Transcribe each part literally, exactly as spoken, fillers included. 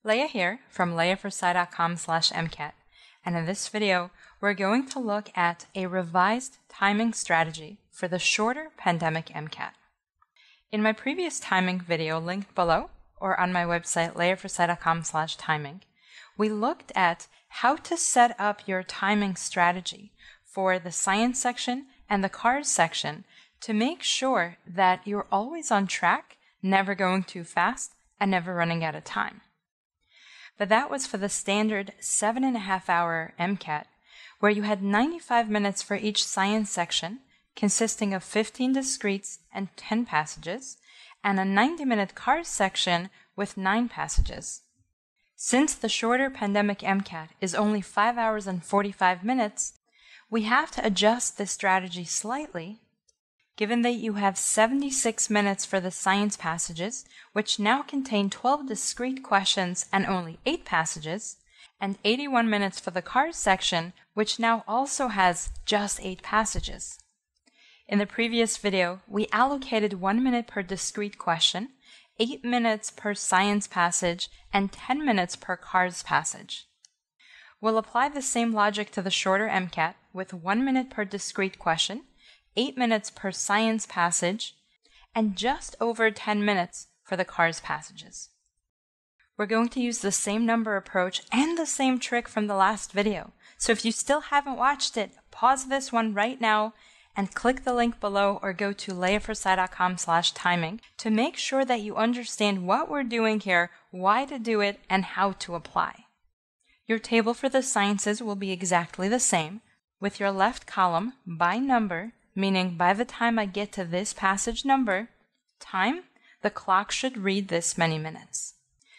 Leah here from leah for sci dot com slash M CAT, and in this video we're going to look at a revised timing strategy for the shorter Pandemic MCAT. In my previous timing video linked below or on my website leah for sci dot com slash timing, we looked at how to set up your timing strategy for the science section and the cars section to make sure that you're always on track, never going too fast, and never running out of time. But that was for the standard seven and a half hour MCAT, where you had ninety-five minutes for each science section, consisting of fifteen discretes and ten passages, and a ninety minute cars section with nine passages. Since the shorter Pandemic MCAT is only five hours and forty-five minutes, we have to adjust this strategy slightly, given that you have seventy-six minutes for the science passages, which now contain twelve discrete questions and only eight passages, and eighty-one minutes for the cars section, which now also has just eight passages. In the previous video, we allocated one minute per discrete question, eight minutes per science passage, and ten minutes per cars passage. We'll apply the same logic to the shorter MCAT with one minute per discrete question, eight minutes per science passage, and just over ten minutes for the cars passages. We're going to use the same number approach and the same trick from the last video. So if you still haven't watched it, pause this one right now and click the link below or go to leah for sci dot com slash timing to make sure that you understand what we're doing here, why to do it, and how to apply. Your table for the sciences will be exactly the same, with your left column by number, meaning by the time I get to this passage number, time, the clock should read this many minutes.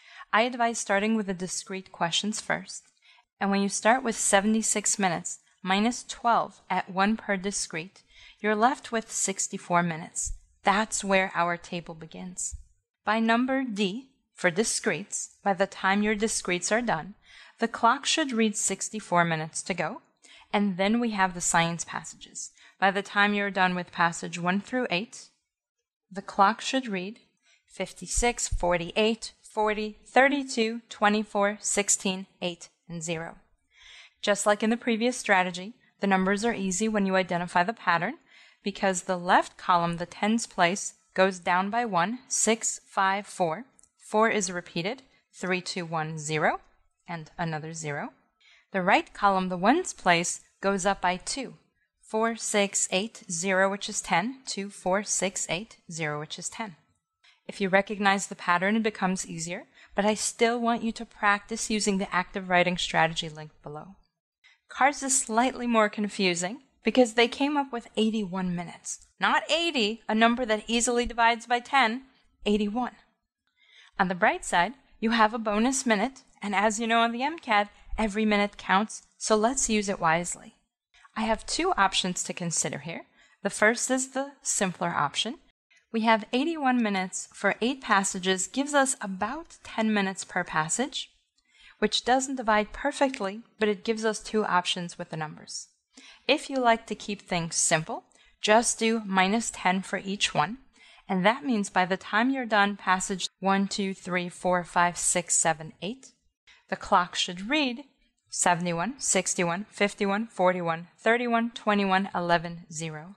I advise starting with the discrete questions first, and when you start with seventy-six minutes minus twelve at one per discrete, you're left with sixty-four minutes. That's where our table begins. By number D, for discretes, by the time your discretes are done, the clock should read sixty-four minutes to go, and then we have the science passages. By the time you're done with passage one through eight, the clock should read fifty-six, forty-eight, forty, thirty-two, twenty-four, sixteen, eight, and zero. Just like in the previous strategy, the numbers are easy when you identify the pattern because the left column, the tens place, goes down by one, six, five, four. four is repeated, three, two, one, zero, and another zero. The right column, the ones place, goes up by two. four, six, eight, zero, which is ten, two, four, six, eight, zero, which is ten. If you recognize the pattern, it becomes easier, but I still want you to practice using the active writing strategy linked below. Cars is slightly more confusing because they came up with eighty-one minutes. Not eighty, a number that easily divides by ten, eighty-one. On the bright side, you have a bonus minute, and as you know on the MCAT, every minute counts, so let's use it wisely. I have two options to consider here. The first is the simpler option. We have eighty-one minutes for eight passages, gives us about ten minutes per passage, which doesn't divide perfectly, but it gives us two options with the numbers. If you like to keep things simple, just do minus ten for each one, and that means by the time you're done passage one, two, three, four, five, six, seven, eight, the clock should read seventy-one, sixty-one, fifty-one, forty-one, thirty-one, twenty-one, eleven, zero.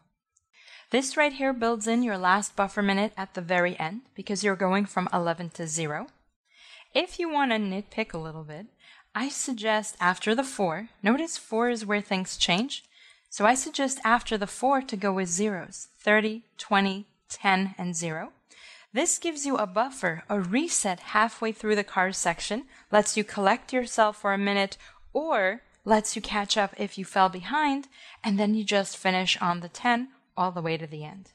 This right here builds in your last buffer minute at the very end because you're going from eleven to zero. If you want to nitpick a little bit, I suggest after the four, notice four is where things change, so I suggest after the four to go with zeros, thirty, twenty, ten, and zero. This gives you a buffer, a reset halfway through the cars section, lets you collect yourself for a minute, or lets you catch up if you fell behind, and then you just finish on the ten all the way to the end.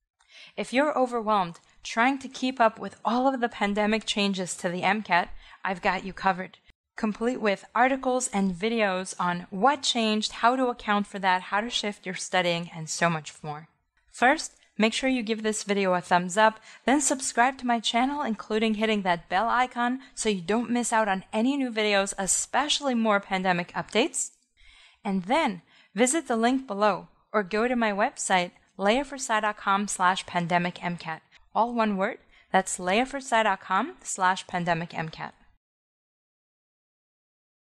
If you're overwhelmed trying to keep up with all of the pandemic changes to the MCAT, I've got you covered, complete with articles and videos on what changed, how to account for that, how to shift your studying, and so much more. First, make sure you give this video a thumbs up, then subscribe to my channel, including hitting that bell icon so you don't miss out on any new videos, especially more pandemic updates. And then visit the link below or go to my website, leah for sci dot com slash pandemic M CAT. All one word, that's leah for sci dot com slash pandemic M CAT.